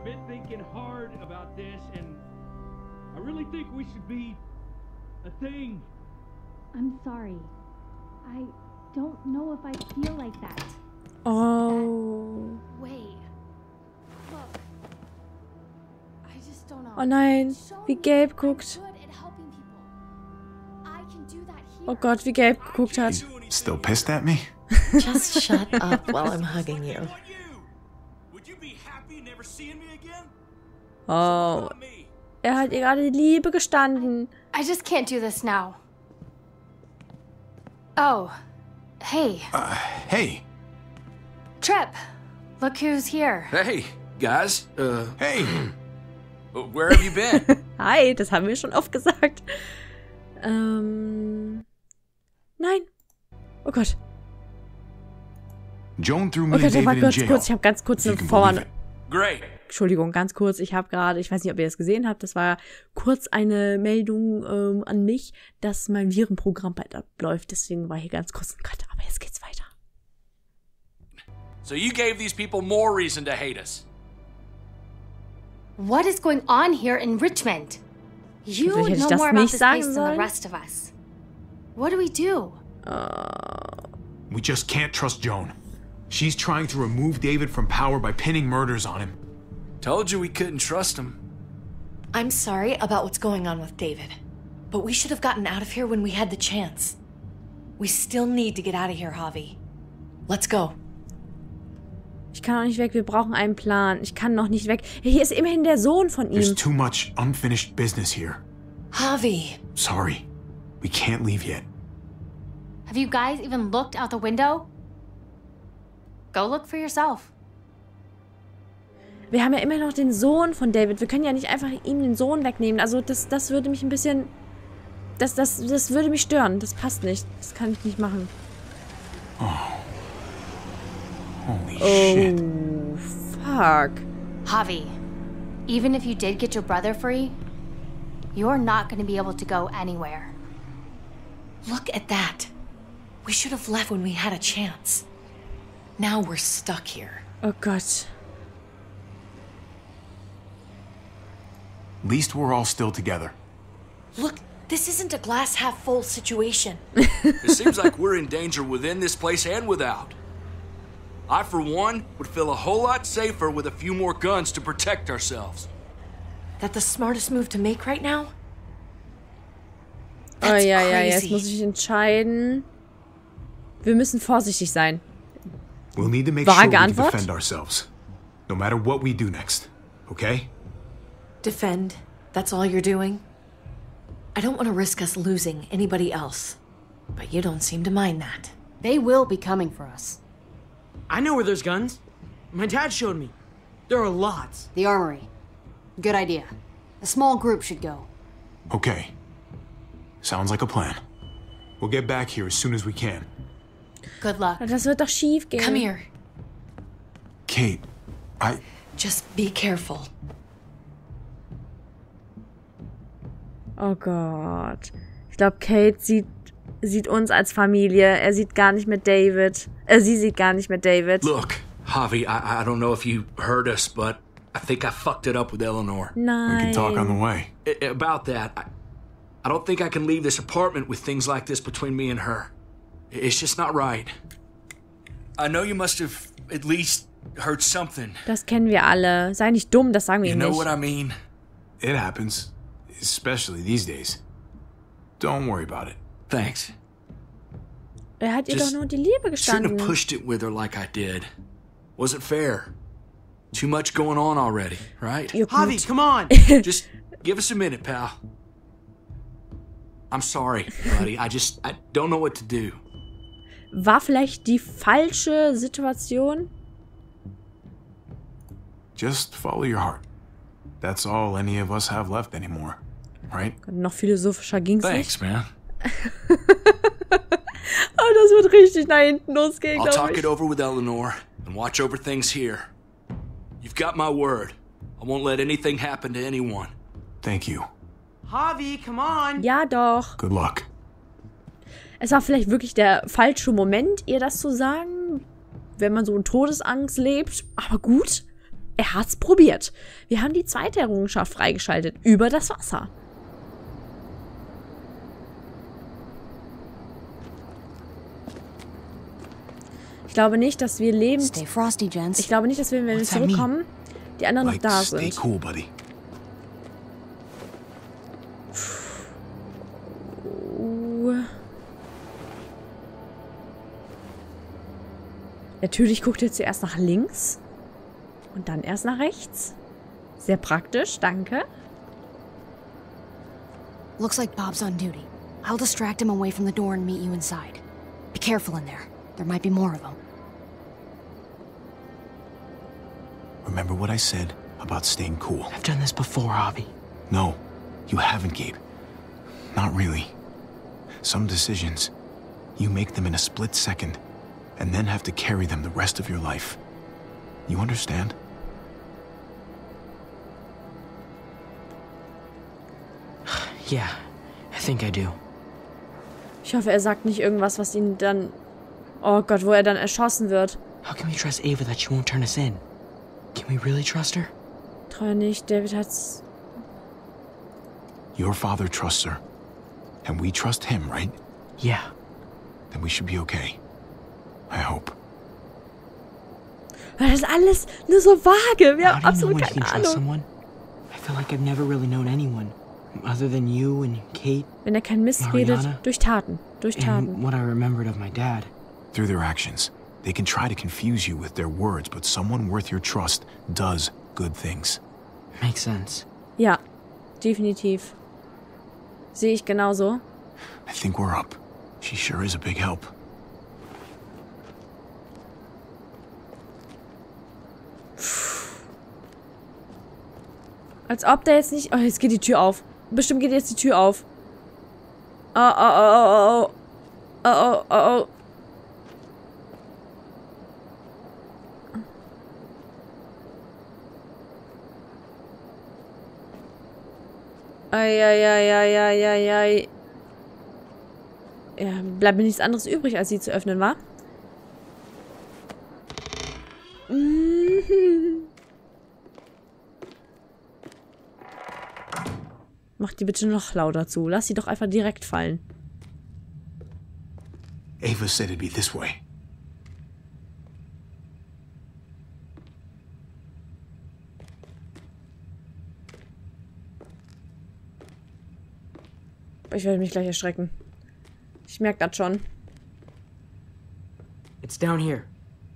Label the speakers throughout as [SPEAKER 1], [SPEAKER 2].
[SPEAKER 1] I've been thinking hard about this, and I really think we should be a thing.
[SPEAKER 2] I'm sorry. I don't know if I feel like that.
[SPEAKER 3] Oh.
[SPEAKER 2] Wait. Look. I just don't know.
[SPEAKER 3] Oh nein, wie Gabe guckt. Oh Gott, wie Gabe geguckt hat.
[SPEAKER 4] Still pissed at me?
[SPEAKER 5] Just shut up while I'm hugging you.
[SPEAKER 3] Oh. Er hat ihr gerade die Liebe gestanden.
[SPEAKER 2] I just can't do this now. Oh. Hey.
[SPEAKER 4] Hey.
[SPEAKER 2] Trip. Look who's here.
[SPEAKER 6] Hey, guys.
[SPEAKER 4] Hey.
[SPEAKER 6] Where have you been?
[SPEAKER 3] Hi, das haben wir schon oft gesagt. Nein. Oh Gott.
[SPEAKER 4] Joan threw me
[SPEAKER 3] Okay,
[SPEAKER 4] and David
[SPEAKER 3] warte
[SPEAKER 4] in
[SPEAKER 3] ganz
[SPEAKER 4] jail.
[SPEAKER 3] kurz. Ich habe ganz kurz eine
[SPEAKER 4] You can
[SPEAKER 3] Vorwarnung.
[SPEAKER 4] believe it.
[SPEAKER 6] Great.
[SPEAKER 3] Entschuldigung, ganz kurz. Ich habe gerade, ich weiß nicht, ob ihr das gesehen habt, das war kurz eine Meldung an mich, dass mein Virenprogramm bald abläuft. Deswegen war hier ganz kurz ein Cut. Aber jetzt geht's weiter.
[SPEAKER 6] So you gave these people more reason to hate us.
[SPEAKER 2] What is going on here in Richmond? You
[SPEAKER 3] Vielleicht hätte ich
[SPEAKER 2] know
[SPEAKER 3] das
[SPEAKER 2] more about
[SPEAKER 3] nicht
[SPEAKER 2] this
[SPEAKER 3] sagen
[SPEAKER 2] place than the
[SPEAKER 3] sollen.
[SPEAKER 2] rest of us. What do we do?
[SPEAKER 4] We just can't trust Joan. She's trying to remove David from power by pinning murders on him.
[SPEAKER 6] Told you we couldn't trust him.
[SPEAKER 5] I'm sorry about what's going on with David, but we should have gotten out of here when we had the chance. We still need to get out of here, Javi. Let's go.
[SPEAKER 3] Ich kann auch nicht weg, wir brauchen einen Plan. Ich kann noch nicht weg. Hier ist immerhin der Sohn von
[SPEAKER 4] There's
[SPEAKER 3] ihm.
[SPEAKER 4] too much unfinished business here.
[SPEAKER 5] Javi.
[SPEAKER 4] Sorry. We can't leave yet.
[SPEAKER 2] Have you guys even looked out the window? Go look for yourself.
[SPEAKER 3] Wir haben ja immer noch den Sohn von David. Wir können ja nicht einfach ihm den Sohn wegnehmen. Also das würde mich ein bisschen... Das würde mich stören. Das passt nicht. Das kann ich nicht machen.
[SPEAKER 4] Holy shit.
[SPEAKER 3] Oh, fuck.
[SPEAKER 2] Javi, even if you did get your brother free, you're not going to be able to go anywhere.
[SPEAKER 5] Look at that. We should have left when we had a chance. Now we're stuck here.
[SPEAKER 3] Oh Gott.
[SPEAKER 4] At least we're all still together.
[SPEAKER 5] Look, this isn't a glass half full situation.
[SPEAKER 6] It seems like we're in danger within this place and without. I, for one, would feel a whole lot safer with a few more guns to protect ourselves.
[SPEAKER 5] That the smartest move to make right now?
[SPEAKER 3] Oh
[SPEAKER 5] That's
[SPEAKER 3] ja,
[SPEAKER 5] crazy.
[SPEAKER 3] jetzt muss ich entscheiden. Wir müssen vorsichtig sein.
[SPEAKER 4] We'll need to make
[SPEAKER 3] Vage
[SPEAKER 4] sure we can
[SPEAKER 3] Antwort?
[SPEAKER 4] defend ourselves. No matter what we do next. Okay?
[SPEAKER 5] Defend? That's all you're doing? I don't want to risk us losing anybody else. But you don't seem to mind that.
[SPEAKER 7] They will be coming for us. I know where there's guns. My dad showed me. There are lots.
[SPEAKER 8] The armory. Good idea. A small group should go.
[SPEAKER 4] Okay. Sounds like a plan. We'll get back here as soon as we can.
[SPEAKER 2] Good luck.
[SPEAKER 3] Das wird doch schief gehen.
[SPEAKER 5] Come here.
[SPEAKER 4] Kate,
[SPEAKER 5] Just be careful.
[SPEAKER 3] Oh Gott. Ich glaube, Kate sieht uns als Familie. Er sieht gar nicht mit David. Sie sieht gar nicht mit David.
[SPEAKER 6] Look, Javi, I don't know if you heard us, but I think I fucked it up with Eleanor.
[SPEAKER 4] we can talk on the
[SPEAKER 3] Nein.
[SPEAKER 4] way.
[SPEAKER 6] About that, I don't think I can leave this apartment with things like this between me and her. It's just not right. I know you must have at least heard something.
[SPEAKER 3] Das kennen wir alle. Sei nicht dumm, das sagen wir
[SPEAKER 6] You
[SPEAKER 3] ihm
[SPEAKER 6] know what
[SPEAKER 3] nicht.
[SPEAKER 6] I mean?
[SPEAKER 4] It happens. Especially these days. Don't worry about it.
[SPEAKER 6] Thanks.
[SPEAKER 3] Er hat ihr doch
[SPEAKER 6] Just
[SPEAKER 3] nur die Liebe
[SPEAKER 6] Shouldn't have
[SPEAKER 3] gestanden.
[SPEAKER 6] pushed it with her like I did. Wasn't fair. Too much going on already, right?
[SPEAKER 3] Ja,
[SPEAKER 7] Javi,
[SPEAKER 3] gut.
[SPEAKER 7] come on.
[SPEAKER 6] Just give us a minute, pal. I'm sorry, buddy. I don't know what to do.
[SPEAKER 3] War vielleicht die falsche Situation?
[SPEAKER 4] Just follow your heart. That's all any of us have left anymore. Right?
[SPEAKER 3] Noch philosophischer ging's
[SPEAKER 6] Thanks,
[SPEAKER 3] nicht.
[SPEAKER 6] man.
[SPEAKER 3] Oh, das wird richtig nach hinten losgehen,
[SPEAKER 6] I'll
[SPEAKER 3] glaube
[SPEAKER 6] talk
[SPEAKER 3] ich.
[SPEAKER 6] it over with Eleanor and watch over things here. You've got my word. I won't let anything happen to anyone.
[SPEAKER 4] Thank you.
[SPEAKER 7] Javi, come on.
[SPEAKER 3] Ja, doch.
[SPEAKER 4] Good luck.
[SPEAKER 3] Es war vielleicht wirklich der falsche Moment, ihr das zu sagen, wenn man so in Todesangst lebt. Aber gut. Er hat's probiert. Wir haben die zweite Errungenschaft freigeschaltet. Über das Wasser. Ich glaube nicht, dass wir lebend...
[SPEAKER 8] Stay frosty, gents.
[SPEAKER 3] Ich glaube nicht, dass wir, wenn wir zurückkommen, die anderen noch da
[SPEAKER 4] Stay
[SPEAKER 3] sind.
[SPEAKER 4] cool, buddy.
[SPEAKER 3] Natürlich guckt er zuerst nach links und dann erst nach rechts. Sehr praktisch, danke.
[SPEAKER 8] Looks like Bob's on duty. I'll distract him away from the door and meet you inside. Be careful in there. There might be more of them.
[SPEAKER 4] Remember what I said about staying cool?
[SPEAKER 7] I've done this before, Javi.
[SPEAKER 4] No, you haven't, Gabe. Not really. Some decisions, you make them in a split second, and then have to carry them the rest of your life. You understand?
[SPEAKER 7] Yeah, I think I do.
[SPEAKER 3] Ich hoffe, er sagt nicht irgendwas, was ihn dann... Oh Gott, wo er dann erschossen wird.
[SPEAKER 7] How can we trust Ava that she won't turn us in? Can we really trust her?
[SPEAKER 3] Treu nicht, David hat's...
[SPEAKER 4] Your father trusts her, and we trust him, right?
[SPEAKER 7] Yeah.
[SPEAKER 4] Then we should be okay. I hope.
[SPEAKER 3] Das ist alles nur so vage. Wir haben
[SPEAKER 7] How do you know
[SPEAKER 3] absolut
[SPEAKER 7] when you
[SPEAKER 3] keine
[SPEAKER 7] can trust
[SPEAKER 3] Ahnung.
[SPEAKER 7] someone? I feel like I've never really known anyone. Other than you and Kate.
[SPEAKER 3] Wenn er keinen Mist redet,
[SPEAKER 7] Mariana?
[SPEAKER 3] durch Taten. Durch Taten.
[SPEAKER 7] And what I remembered of my dad.
[SPEAKER 4] Through their actions, they can try to confuse you with their words, but someone worth your trust does good things.
[SPEAKER 7] Makes sense.
[SPEAKER 3] Ja, definitiv. Sehe ich genauso.
[SPEAKER 4] I think we're up. She sure is a big help.
[SPEAKER 3] Als ob der jetzt nicht... Oh, jetzt geht die Tür auf. Bestimmt geht jetzt die Tür auf. Oh, oh, oh, oh, oh. Oh, oh, oh, oh. Ei. Ja, bleibt mir nichts anderes übrig, als sie zu öffnen, wa? Mach die bitte noch lauter zu. Lass sie doch einfach direkt fallen.
[SPEAKER 4] Ava said it'd be this way.
[SPEAKER 3] Ich werde mich gleich erschrecken. Ich merke das schon.
[SPEAKER 7] It's down here.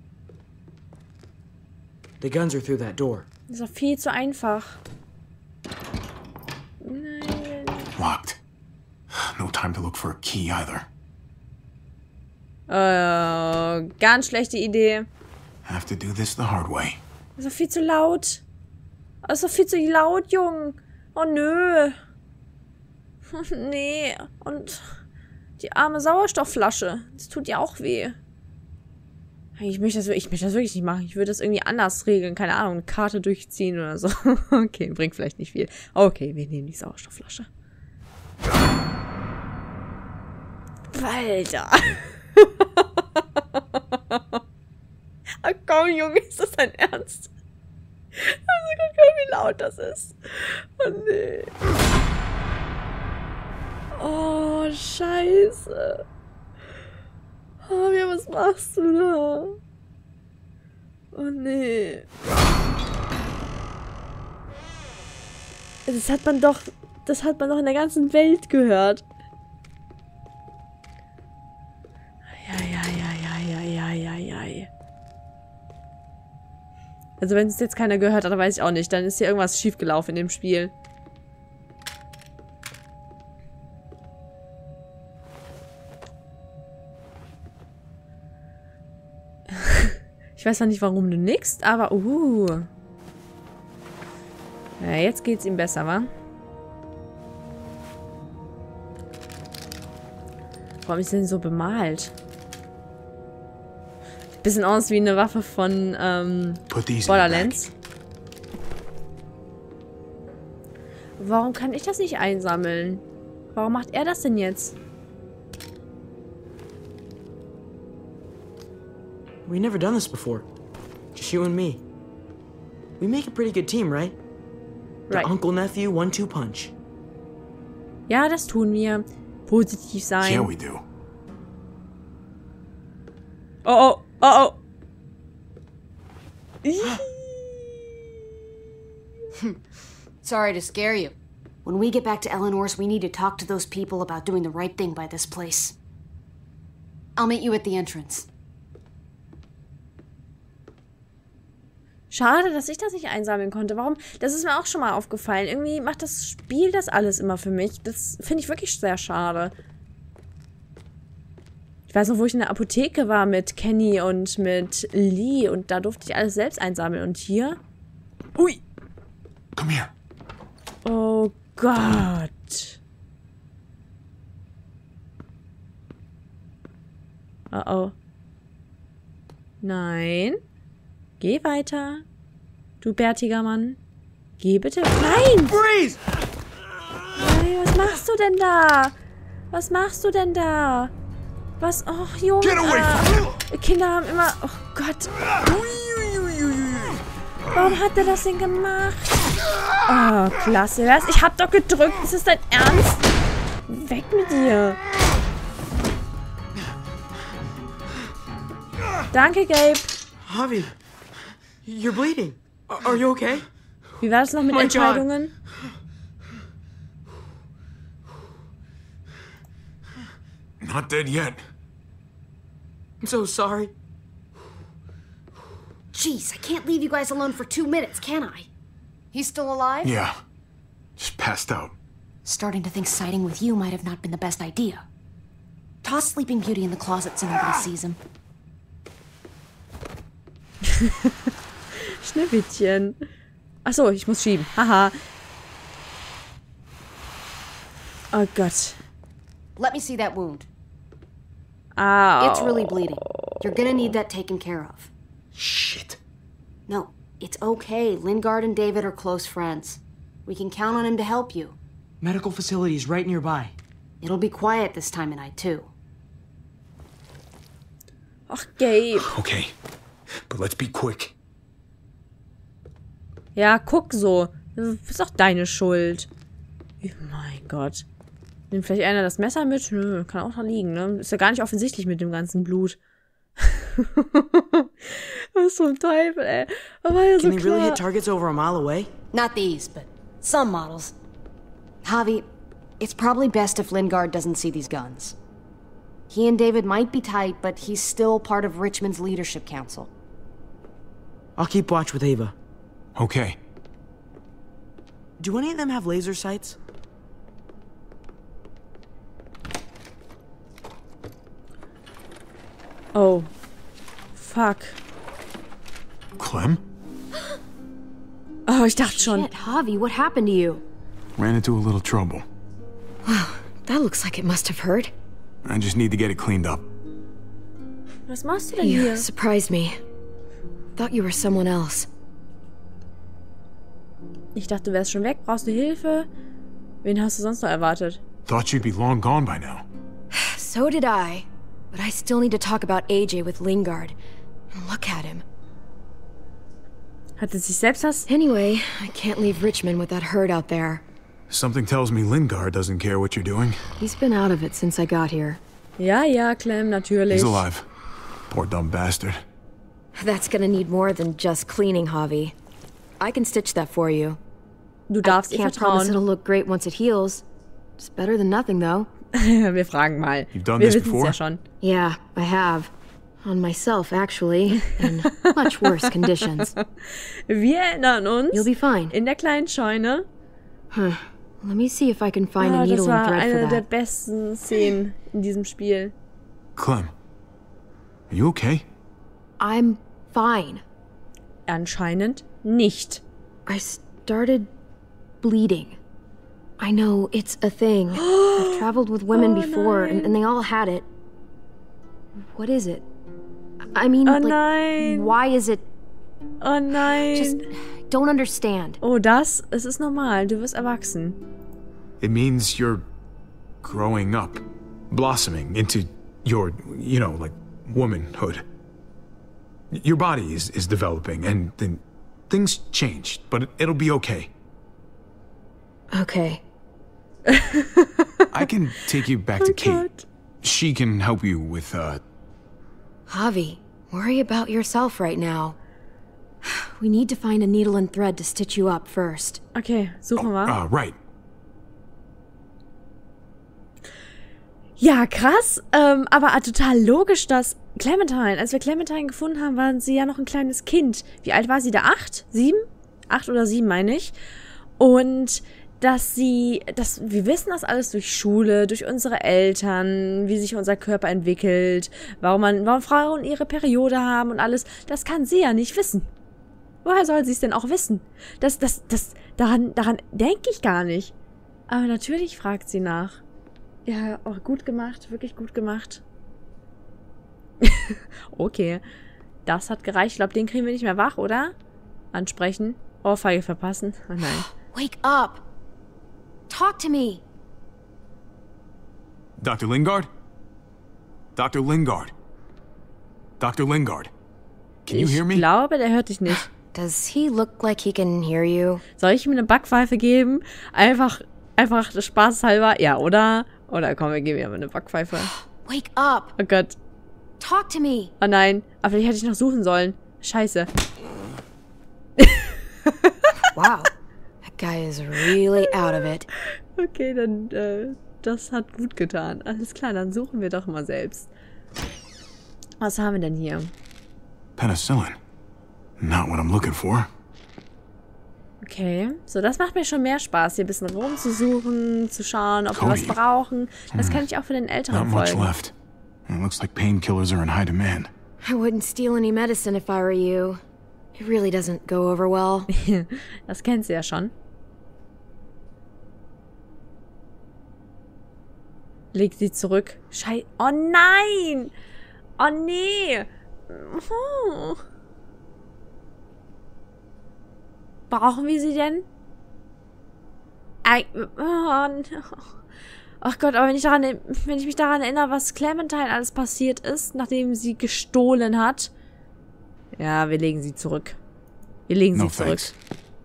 [SPEAKER 7] The guns are through that door.
[SPEAKER 3] Das ist doch viel zu einfach. Nein.
[SPEAKER 4] Locked. No time to look for a key either.
[SPEAKER 3] Ganz schlechte Idee.
[SPEAKER 4] Have to do this the hard way.
[SPEAKER 3] Das ist doch viel zu laut. Das ist doch viel zu laut, Jung. Oh, nö. Oh, nee. Und die arme Sauerstoffflasche. Das tut ja auch weh. Ich möchte das wirklich nicht machen. Ich würde das irgendwie anders regeln. Keine Ahnung, eine Karte durchziehen oder so. Okay, bringt vielleicht nicht viel. Okay, wir nehmen die Sauerstoffflasche. Alter. Ach komm, Junge, ist das dein Ernst? Also guck mal, wie laut das ist. Oh, nee. Oh, scheiße. Oh, was machst du da? Oh, nee. Das hat man doch in der ganzen Welt gehört. Ja. Also wenn es jetzt keiner gehört hat, dann weiß ich auch nicht. Dann ist hier irgendwas schiefgelaufen in dem Spiel. Ich weiß zwar nicht, warum du nickst, aber Ja, jetzt geht's ihm besser, wa? Warum ist denn so bemalt? Bisschen aus wie eine Waffe von Borderlands. Warum kann ich das nicht einsammeln? Warum macht er das denn jetzt?
[SPEAKER 7] We've never done this before. Just you and me. We make a pretty good team, right? The
[SPEAKER 3] Right.
[SPEAKER 7] uncle-nephew 1-2 punch.
[SPEAKER 3] Ja, das tun wir. Positiv sein.
[SPEAKER 4] Yeah, we do.
[SPEAKER 3] Oh, oh, oh, oh.
[SPEAKER 8] Sorry to scare you. When we get back to Eleanor's, we need to talk to those people about doing the right thing by this place. I'll meet you at the entrance.
[SPEAKER 3] Schade, dass ich das nicht einsammeln konnte. Warum? Das ist mir auch schon mal aufgefallen. Irgendwie macht das Spiel das alles immer für mich. Das finde ich wirklich sehr schade. Ich weiß noch, wo ich in der Apotheke war mit Kenny und mit Lee und da durfte ich alles selbst einsammeln. Und hier? Ui!
[SPEAKER 4] Come here.
[SPEAKER 3] Oh Gott. Oh oh. Nein. Geh weiter. Du bärtiger Mann. Geh bitte. Nein!
[SPEAKER 7] Freeze!
[SPEAKER 3] Nein, was machst du denn da? Was machst du denn da? Was? Oh, Junge.
[SPEAKER 4] Get away from me!
[SPEAKER 3] Kinder haben immer... Oh Gott. Warum hat er das denn gemacht? Oh, klasse. Was? Ich hab doch gedrückt. Ist das dein Ernst? Weg mit dir. Danke, Gabe.
[SPEAKER 7] Javi, you're bleeding. Are you okay?
[SPEAKER 3] Wie war das noch mit
[SPEAKER 7] Oh mein Gott.
[SPEAKER 3] Entscheidungen?
[SPEAKER 4] Not dead yet.
[SPEAKER 7] I'm so sorry.
[SPEAKER 8] Jeez, I can't leave you guys alone for 2 minutes, can I? He's still alive?
[SPEAKER 4] Yeah. Just passed out.
[SPEAKER 8] Starting to think siding with you might have not been the best idea. Toss Sleeping Beauty in the closet so nobody sees him.
[SPEAKER 3] Schneewittchen. Achso, ich muss schieben. Haha. Oh Gott.
[SPEAKER 8] Let me see that wound.
[SPEAKER 3] Ow.
[SPEAKER 8] It's really bleeding. You're gonna need that taken care of.
[SPEAKER 4] Shit.
[SPEAKER 8] No, it's okay. Lingard and David are close friends. We can count on him to help you.
[SPEAKER 7] Medical facility's right nearby.
[SPEAKER 8] It'll be quiet this time of night, too.
[SPEAKER 3] Ach, Gabe.
[SPEAKER 4] Okay. But let's be quick.
[SPEAKER 3] Ja, guck so. Das ist doch deine Schuld. Oh mein Gott. Nimmt vielleicht einer das Messer mit? Nö, kann auch da liegen, ne? Ist ja gar nicht offensichtlich mit dem ganzen Blut. Was zum Teufel, ey. Das war ja so
[SPEAKER 7] Can they really
[SPEAKER 3] klar.
[SPEAKER 7] hit targets over a mile away?
[SPEAKER 8] Not these, but some models. Javi, it's probably best if Lingard doesn't see these guns. He and David might be tight, but he's still part of Richmond's leadership council.
[SPEAKER 7] I'll keep watch with Ava.
[SPEAKER 4] Okay.
[SPEAKER 7] Do any of them have laser sights?
[SPEAKER 3] Oh. Fuck.
[SPEAKER 4] Clem?
[SPEAKER 3] Oh, ich dachte schon.
[SPEAKER 8] Shit, Javi, what happened to you?
[SPEAKER 4] Ran into a little trouble.
[SPEAKER 5] That looks like it must have hurt.
[SPEAKER 4] I just need to get it cleaned up.
[SPEAKER 3] Was machst du denn
[SPEAKER 5] You
[SPEAKER 3] hier?
[SPEAKER 5] surprised me. Thought you were someone else.
[SPEAKER 3] Ich dachte, du wärst schon weg. Brauchst du Hilfe? Wen hast du sonst noch erwartet?
[SPEAKER 4] Thought you'd be long gone by now.
[SPEAKER 5] So did I. But I still need to talk about AJ with Lingard. Look at him.
[SPEAKER 3] Hat es sich selbst das?
[SPEAKER 5] Anyway, I can't leave Richmond with that herd out there.
[SPEAKER 4] Something tells me Lingard doesn't care what you're doing.
[SPEAKER 5] He's been out of it since I got here.
[SPEAKER 3] Ja, ja, Clem, natürlich.
[SPEAKER 4] He's alive. Poor dumb bastard.
[SPEAKER 5] That's gonna need more than just cleaning, Javi. I can stitch that for you.
[SPEAKER 3] Du darfst ihr
[SPEAKER 5] Can't promise it'll
[SPEAKER 3] vertrauen.
[SPEAKER 5] look great once it heals. It's better than nothing, though.
[SPEAKER 3] Wir fragen mal.
[SPEAKER 4] You've done
[SPEAKER 3] Wir
[SPEAKER 4] this
[SPEAKER 3] wissen's
[SPEAKER 4] before?
[SPEAKER 3] ja schon.
[SPEAKER 5] Yeah, I have. On myself, actually. In much worse conditions.
[SPEAKER 3] Wir erinnern uns
[SPEAKER 5] You'll be fine.
[SPEAKER 3] in der kleinen Scheune.
[SPEAKER 5] Let me see if I can find a
[SPEAKER 3] Ah, das
[SPEAKER 5] needle and
[SPEAKER 3] war
[SPEAKER 5] thread
[SPEAKER 3] eine
[SPEAKER 5] for
[SPEAKER 3] der
[SPEAKER 5] that.
[SPEAKER 3] besten Szenen in diesem Spiel.
[SPEAKER 4] Clem, are you okay?
[SPEAKER 5] I'm fine.
[SPEAKER 3] Anscheinend nicht.
[SPEAKER 5] I started bleeding. I know it's a thing. I've traveled with women before, and they all had it. What is it? I mean,
[SPEAKER 3] Oh
[SPEAKER 5] like,
[SPEAKER 3] nein.
[SPEAKER 5] why is it?
[SPEAKER 3] Oh nein.
[SPEAKER 5] Just don't understand.
[SPEAKER 3] Oh, das? Es ist normal. Du wirst erwachsen.
[SPEAKER 4] It means you're growing up, blossoming into your, you know, like, womanhood. Your body is developing, and then things changed, but it'll be okay.
[SPEAKER 5] Okay.
[SPEAKER 4] I can take you back to Kate. She can help you with,
[SPEAKER 5] Javi, worry about yourself right now. We need to find a needle and thread to stitch you up first.
[SPEAKER 3] Okay, suchen wir.
[SPEAKER 4] Right.
[SPEAKER 3] Ja, krass, aber total logisch, dass Clementine, als wir Clementine gefunden haben, war sie ja noch ein kleines Kind. Wie alt war sie da? 8? 7? 8 oder 7, meine ich. Und wir wissen das alles durch Schule, durch unsere Eltern, wie sich unser Körper entwickelt, warum Frauen ihre Periode haben und alles. Das kann sie ja nicht wissen. Woher soll sie es denn auch wissen? Daran denke ich gar nicht. Aber natürlich fragt sie nach. Ja, auch gut gemacht, wirklich gut gemacht. Okay, das hat gereicht. Ich glaube, den kriegen wir nicht mehr wach, oder? Ansprechen. Ohrfeige verpassen. Oh nein.
[SPEAKER 2] Wake up! Talk to me!
[SPEAKER 4] Dr. Lingard? Dr. Lingard? Dr. Lingard? Can you hear me?
[SPEAKER 3] Ich glaube, der hört dich nicht.
[SPEAKER 5] Does he look like he can hear you?
[SPEAKER 3] Soll ich ihm eine Backpfeife geben? Einfach spaßhalber? Ja, oder? Oder komm, wir geben ihm eine Backpfeife.
[SPEAKER 2] Wake up!
[SPEAKER 3] Oh Gott.
[SPEAKER 2] Talk to me!
[SPEAKER 3] Oh nein. Aber vielleicht hätte ich noch suchen sollen. Scheiße.
[SPEAKER 5] Wow. That guy is really out of it.
[SPEAKER 3] Okay, dann, das hat gut getan. Alles klar, dann suchen wir doch mal selbst. Was haben wir denn hier?
[SPEAKER 4] Penicillin. Not what I'm looking for.
[SPEAKER 3] Okay, so das macht mir schon mehr Spaß, hier ein bisschen rumzusuchen, zu schauen, ob wir was brauchen. Das kann ich auch für den Älteren
[SPEAKER 4] Not much
[SPEAKER 3] folgen.
[SPEAKER 4] left. It looks like painkillers are in high demand.
[SPEAKER 5] I wouldn't steal any medicine if I were you. It really doesn't go over well.
[SPEAKER 3] Das kennst du ja schon. Leg sie zurück. Oh nein! Oh nee! Oh. Brauchen wir sie denn? Ach Gott, aber wenn ich mich daran erinnere, was Clementine alles passiert ist, nachdem sie gestohlen hat. Ja, wir legen sie zurück. Wir legen sie zurück.
[SPEAKER 4] Thanks.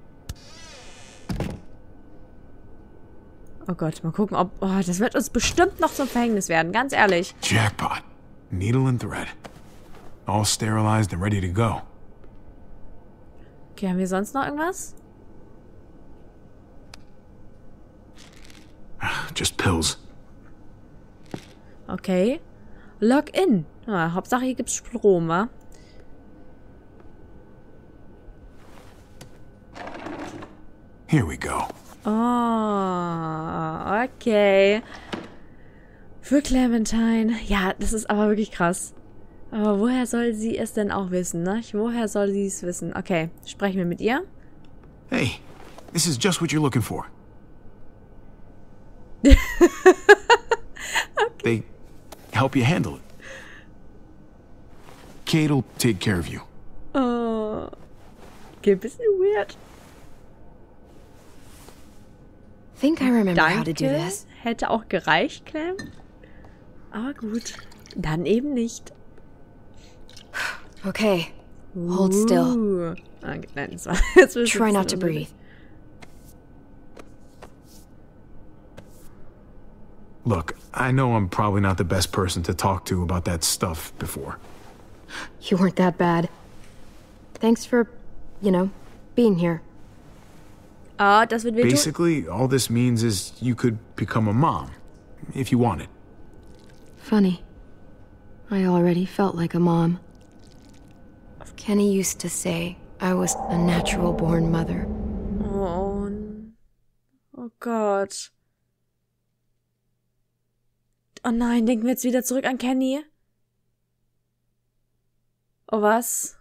[SPEAKER 3] Oh Gott, mal gucken, ob... Oh, das wird uns bestimmt noch zum Verhängnis werden, ganz ehrlich.
[SPEAKER 4] Jackpot. Needle and thread. All sterilized and ready to go.
[SPEAKER 3] Okay, haben wir sonst noch irgendwas?
[SPEAKER 4] Just pills.
[SPEAKER 3] Okay. Login. Ah, Hauptsache, hier gibt's Strom, wa?
[SPEAKER 4] Here we go.
[SPEAKER 3] Oh, okay. Für Clementine. Ja, das ist aber wirklich krass. Aber woher soll sie es denn auch wissen, ne? Woher soll sie es wissen? Okay, sprechen wir mit ihr.
[SPEAKER 4] Hey, this is just what you're looking for. They help you handle it. Kate'll take care of you.
[SPEAKER 3] Oh. Okay, bisschen weird.
[SPEAKER 5] Think I remember how to do
[SPEAKER 3] Danke.
[SPEAKER 5] this.
[SPEAKER 3] Hätte auch gereicht, Clem. Aber gut. Dann eben nicht.
[SPEAKER 5] Okay. Hold still.
[SPEAKER 3] Okay, nein, das war jetzt ein
[SPEAKER 5] Try
[SPEAKER 3] bisschen
[SPEAKER 5] not to
[SPEAKER 3] unnötig.
[SPEAKER 5] breathe.
[SPEAKER 4] Look, I know I'm probably not the best person to talk to about that stuff before.
[SPEAKER 5] You weren't that bad. Thanks for, being here.
[SPEAKER 3] Ah, das wird wehtun.
[SPEAKER 4] Basically, all this means is you could become a mom, if you wanted.
[SPEAKER 5] Funny. I already felt like a mom. Kenny used to say I was a natural-born mother.
[SPEAKER 3] Oh Gott. Oh nein, denken wir jetzt wieder zurück an Kenny? Oh, was?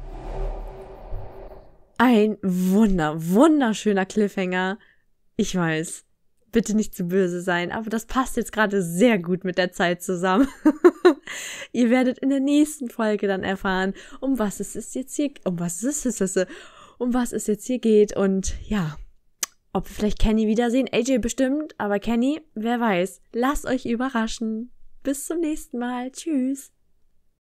[SPEAKER 3] Ein wunderschöner Cliffhanger. Ich weiß. Bitte nicht zu böse sein, aber das passt jetzt gerade sehr gut mit der Zeit zusammen. Ihr werdet in der nächsten Folge dann erfahren, um was es jetzt hier geht und ja, ob wir vielleicht Kenny wiedersehen. AJ bestimmt, aber Kenny, wer weiß. Lasst euch überraschen. Bis zum nächsten Mal. Tschüss.